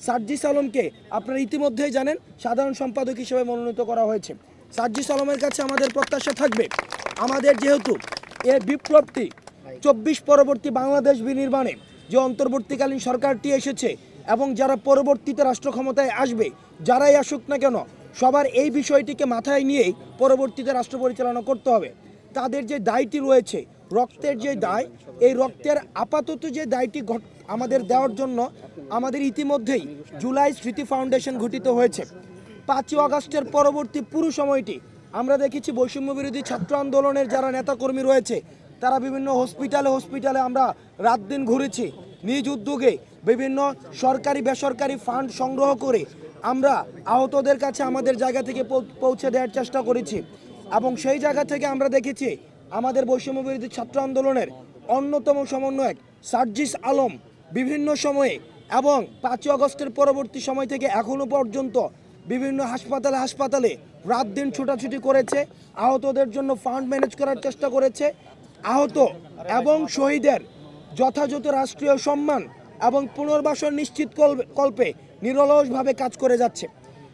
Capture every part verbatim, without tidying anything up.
সার্জিস আলমকে আপনারা ইতিমধ্যেই জানেন সাধারণ সম্পাদক হিসেবে মনোনীত করা হয়েছে। সার্জিস আলমের কাছে আমাদের প্রত্যাশা থাকবে, আমাদের যেহেতু এই বিপ্লবটি চব্বিশ পরবর্তী বাংলাদেশ বিনির্মাণে যে অন্তর্বর্তীকালীন সরকারটি এসেছে এবং যারা পরবর্তীতে রাষ্ট্র ক্ষমতায় আসবে, যারাই আসুক না কেন, সবার এই বিষয়টিকে মাথায় নিয়েই পরবর্তীতে রাষ্ট্র পরিচালনা করতে হবে। তাদের যে দায়টি রয়েছে, রক্তের যে দায়, এই রক্তের আপাতত যে দায়টি আমাদের দেওয়ার জন্য আমাদের ইতিমধ্যেই জুলাই স্মৃতি ফাউন্ডেশন গঠিত হয়েছে। পাঁচই আগস্টের পরবর্তী পুরো সময়টি আমরা দেখেছি বৈষম্য বিরোধী ছাত্র আন্দোলনের যারা নেতাকর্মী রয়েছে তারা বিভিন্ন হসপিটালে হসপিটালে আমরা রাত দিন ঘুরেছি, নিজ উদ্যোগে বিভিন্ন সরকারি বেসরকারি ফান্ড সংগ্রহ করে আমরা আহতদের কাছে আমাদের জায়গা থেকে পৌঁছে দেওয়ার চেষ্টা করেছি। এবং সেই জায়গা থেকে আমরা দেখেছি আমাদের বৈষম্য বিরোধী ছাত্র আন্দোলনের অন্যতম সমন্বয়ক সার্জিস আলম বিভিন্ন সময়ে এবং পাঁচই আগস্টের পরবর্তী সময় থেকে এখনও পর্যন্ত বিভিন্ন হাসপাতালে হাসপাতালে রাত দিন ছোটাছুটি করেছে, আহতদের জন্য ফান্ড ম্যানেজ করার চেষ্টা করেছে। আহত এবং শহীদের যথাযথ রাষ্ট্রীয় সম্মান এবং পুনর্বাসন নিশ্চিত কল্পে নিরলসভাবে কাজ করে যাচ্ছে।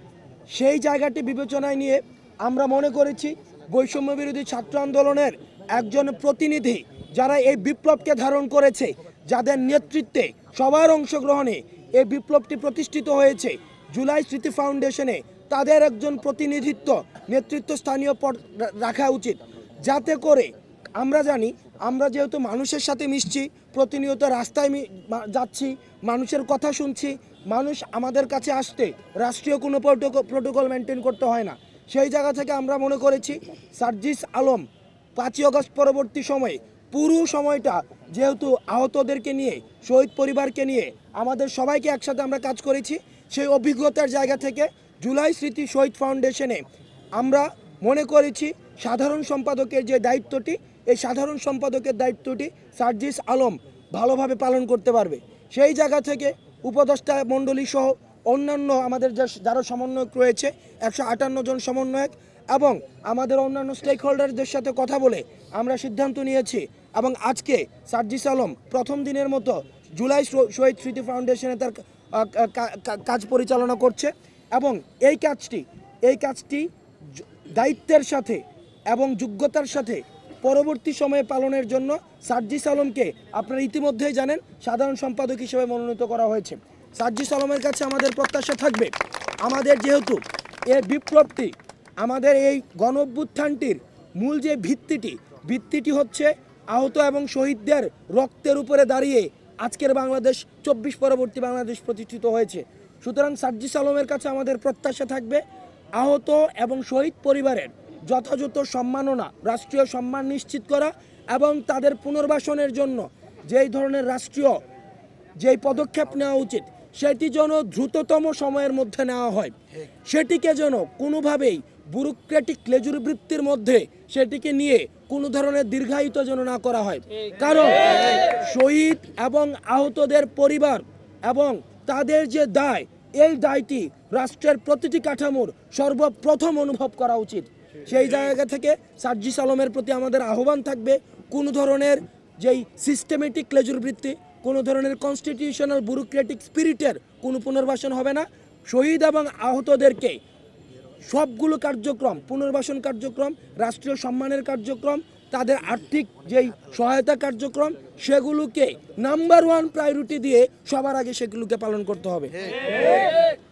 সেই জায়গাটি বিবেচনায় নিয়ে আমরা মনে করেছি বৈষম্য বিরোধী ছাত্র আন্দোলনের একজন প্রতিনিধি যারা এই বিপ্লবকে ধারণ করেছে, যাদের নেতৃত্বে সবার অংশগ্রহণে এই বিপ্লবটি প্রতিষ্ঠিত হয়েছে, জুলাই স্মৃতি ফাউন্ডেশনে তাদের একজন প্রতিনিধিত্ব নেতৃত্ব স্থানীয় পদ রাখা উচিত, যাতে করে আমরা জানি আমরা যেহেতু মানুষের সাথে মিশছি, প্রতিনিয়ত রাস্তায় যাচ্ছি, মানুষের কথা শুনছি, মানুষ আমাদের কাছে আসতে রাষ্ট্রীয় কোনো প্রোটোকল মেনটেন করতে হয় না। সেই জায়গা থেকে আমরা মনে করেছি সার্জিস আলম পাঁচই আগস্ট পরবর্তী সময়ে পুরো সময়টা যেহেতু আহতদেরকে নিয়ে, শহীদ পরিবারকে নিয়ে আমাদের সবাইকে একসাথে আমরা কাজ করেছি, সেই অভিজ্ঞতার জায়গা থেকে জুলাই স্মৃতি শহীদ ফাউন্ডেশনে আমরা মনে করেছি সাধারণ সম্পাদকের যে দায়িত্বটি, এই সাধারণ সম্পাদকের দায়িত্বটি সার্জিস আলম ভালোভাবে পালন করতে পারবে। সেই জায়গা থেকে উপদেষ্টা মণ্ডলী সহ অন্যান্য আমাদের যারা সমন্বয়ক রয়েছে একশো আটান্ন জন সমন্বয়ক এবং আমাদের অন্যান্য স্টেক হোল্ডারদের সাথে কথা বলে আমরা সিদ্ধান্ত নিয়েছি এবং আজকে সার্জিস আলম প্রথম দিনের মতো জুলাই শহীদ স্মৃতি ফাউন্ডেশনে তার কাজ পরিচালনা করছে এবং এই কাজটি এই কাজটি দায়িত্বের সাথে এবং যোগ্যতার সাথে পরবর্তী সময়ে পালনের জন্য সার্জিস আলমকে আপনারা ইতিমধ্যেই জানেন সাধারণ সম্পাদক হিসেবে মনোনীত করা হয়েছে। সার্জিস আলমের কাছে আমাদের প্রত্যাশা থাকবে, আমাদের যেহেতু এই বিপ্লবটি, আমাদের এই গণ অভ্যুত্থানটির মূল যে ভিত্তিটি ভিত্তিটি হচ্ছে আহত এবং শহীদদের রক্তের উপরে দাঁড়িয়ে আজকের বাংলাদেশ চব্বিশ পরবর্তী বাংলাদেশ প্রতিষ্ঠিত হয়েছে। সুতরাং সার্জিস আলমের কাছে আমাদের প্রত্যাশা থাকবে আহত এবং শহীদ পরিবারের যথাযথ সম্মাননা, রাষ্ট্রীয় সম্মান নিশ্চিত করা এবং তাদের পুনর্বাসনের জন্য যেই ধরনের রাষ্ট্রীয় যেই পদক্ষেপ নেওয়া উচিত সেটি যেন দ্রুততম সময়ের মধ্যে নেওয়া হয়, সেটিকে যেন কোনোভাবেই ব্যুরোক্রেটিক লেজুরবৃত্তির মধ্যে সেটিকে নিয়ে কোনো ধরনের দীর্ঘায়িত যেন না করা হয়। কারণ শহীদ এবং আহতদের পরিবার এবং তাদের যে দায়, এই দায়টি রাষ্ট্রের প্রতিটি কাঠামোর সর্বপ্রথম অনুভব করা উচিত। সেই জায়গা থেকে সার্জিস আলমের প্রতি আমাদের আহ্বান থাকবে কোনো ধরনের যেই সিস্টেমেটিক লেজুরবৃত্তি, কোনো ধরনের কনস্টিটিউশনাল ব্যুরোক্রেটিক স্পিরিটের কোনো পুনর্বাসন হবে না। শহীদ এবং আহতদেরকে সবগুলো কার্যক্রম, পুনর্বাসন কার্যক্রম, রাষ্ট্রীয় সম্মানের কার্যক্রম, তাদের আর্থিক যেই সহায়তা কার্যক্রম, সেগুলোকে নাম্বার ওয়ান প্রায়োরিটি দিয়ে সবার আগে সেগুলোকে পালন করতে হবে।